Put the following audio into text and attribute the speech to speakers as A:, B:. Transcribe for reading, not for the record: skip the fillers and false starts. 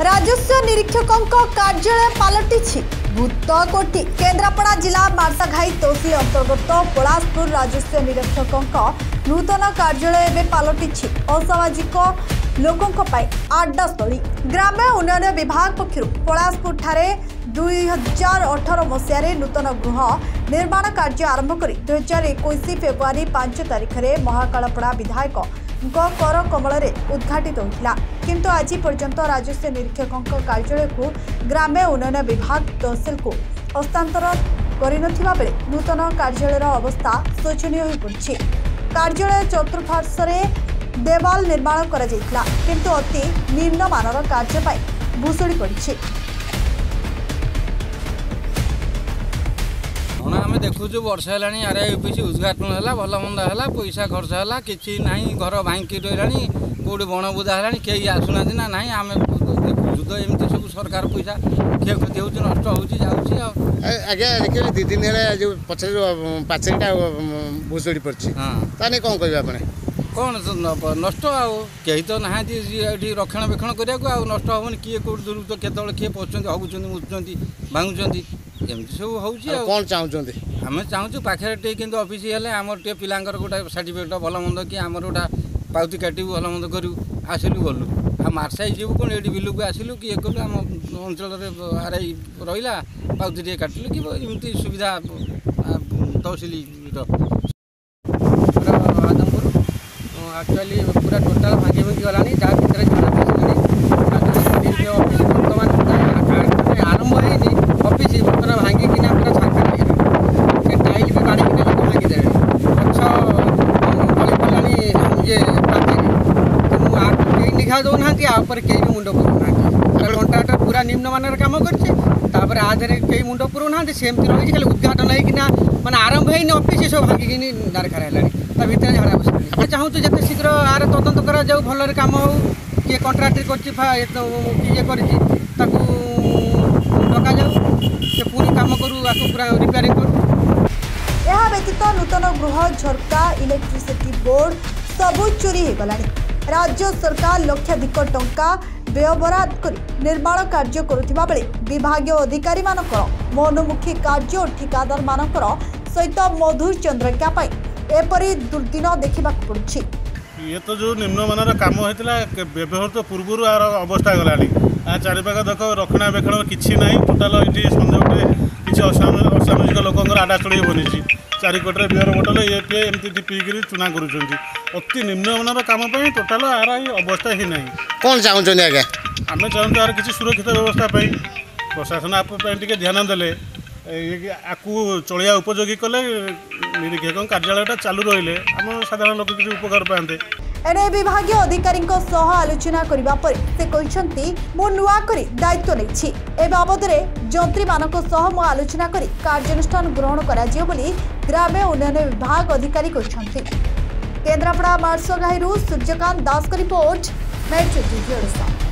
A: राजस्व निरीक्षकों कार्यालय पलटि भूत कोठी। केन्द्रापड़ा जिला मार्साघाई तहसिल अंतर्गत पलासपुर राजस्व निरीक्षकों नूतन कार्यालय एवं पलटि असामाजिक लोकों आड्डास्थली। ग्राम्य उन्नयन विभाग पक्षर पलासपुर ठारे 2018 मसीह नूतन गृह निर्माण कार्य आरंभ कर 2021 फेब्रुआरी 5 तारिख में महाकालपड़ा विधायक कर कमल उद्घाटित होता, किंतु आज पर्यंत राजस्व निरीक्षकों कार्यालय को ग्राम्य उन्नयन विभाग तहसिल को हस्तांतर करनथिबा बेले नूतन कार्यालय अवस्था शोचनीय हो पड़ी। कार्यालय चतुर्पार्श्वे देवाल निर्माण करा जायतिला, किंतु अति निम्नमानर कार्य पाई भूसुड़ी पड़ी।
B: आम देखु वर्षा है आर यूपीसी उद्घाटन है भल मंद है पैसा खर्च है कि ना घर भांगी रहा कौट बणबुदा है कहीं आसुना ना ना आम देखु तो एमती सब सरकार पैसा क्षयक्षति हो नष्ट
C: आज्ञा देखिए 2 दिन है जो पचर पाचेरीटा भूसुड़ी पड़ी ताने कौन कह
B: कौन नष्ट आई तो ना ये रक्षणाबेक्षण करने नष्ट हेनी किए कौट दूर तो केतल किए पचुं हगुंट मुचुं भांगुंट एमती सब
C: कौन चाहते
B: आम चाहूँ पाखे कि अफिस है आम टे पिलांकर गोटे सर्टिफिकेट भल मंद कि आमर गोटा पाउती काटू भल मंद करूँ आसलु गलु आ मार्साई जीव कौन ये बिलू को आसलु कि एक आम अंचल आरआई रहा पाउती टे काटिलु कि एमती सुविधा तहसिल आदमपुर एक्चुअली पूरा टोटाल भांगी भांगी गला जहाँ भितर बर्तमान आरंभ है ऑफिस बर्तमान भांगी कि पूरा छाड़ से टाइल भी बाड़ी कि लोग भांगीदे गच गली पड़ानी ये कहीं निघा दौना कहीं भी मुंड पुरोना घंटा पूरा निम्नमान कम कर आधे कहीं मुंड पुरोना सेमती रही खाली उद्घाटन होना मैंने आरंभ है ऑफिस सब भांगिकी दारखार है भितर झाड़ा बस चाहूँ जिते शीघ्र आर तदंत करा भल कम हो किए कंट्राक्टर कर डका जाऊ से पूरी काम करूँ पूरा रिपेयरिंग करूँ।
A: यह व्यतीत नूतन गृह झरका इलेक्ट्रिसिटी बोर्ड सबू चोरी हो गलानी। राज्य सरकार लक्षाधिक टंका व्ययबराद कर निर्माण कार्य करुथिबा बेले विभागीय अधिकारी मानकर मनोमुखी कार्य और ठिकादार मानकर सहित मधुर चंद्रिका एपरी दुर्दिन देखा पड़ुछि।
D: ये तो जो निम्नमानर काम होता व्यवहृत पूर्व आर अवस्था गलानी चारिपाख देख रक्षणाबेक्षण किसी ना टोटाल ये सन्देह गोटे किसी असामाजिक लोक आडाचड़ी बनी चारिकटे बियर बोतल ये पी एमती पीकि चुना कर निम्नमानर कम टोटाल आर अवस्था ही ना।
C: कौन चाहते आज्ञा
D: आम चाहूँ यार किसी सुरक्षित व्यवस्था प्रशासन आप ध्यान देले आपको चलिया उपयोगी कले निरीक्षक कार्यालयटा चालू रही आम साधारण लोक किसी उपकार पाते।
A: एने विभागीय अधिकारी आलोचना करने पर से कहते मु नुआ करी दायित्व नहीं ए बाबद जंत्री मानक मु आलोचना करी कार्यानुष्ठान ग्रहण कराजियो बोली ग्राम्य उन्नयन विभाग अधिकारी कहते। केन्द्रापड़ा मार्साघाई सूर्यकांत दास का रिपोर्ट, मेट्रो टीवी ओडिशा।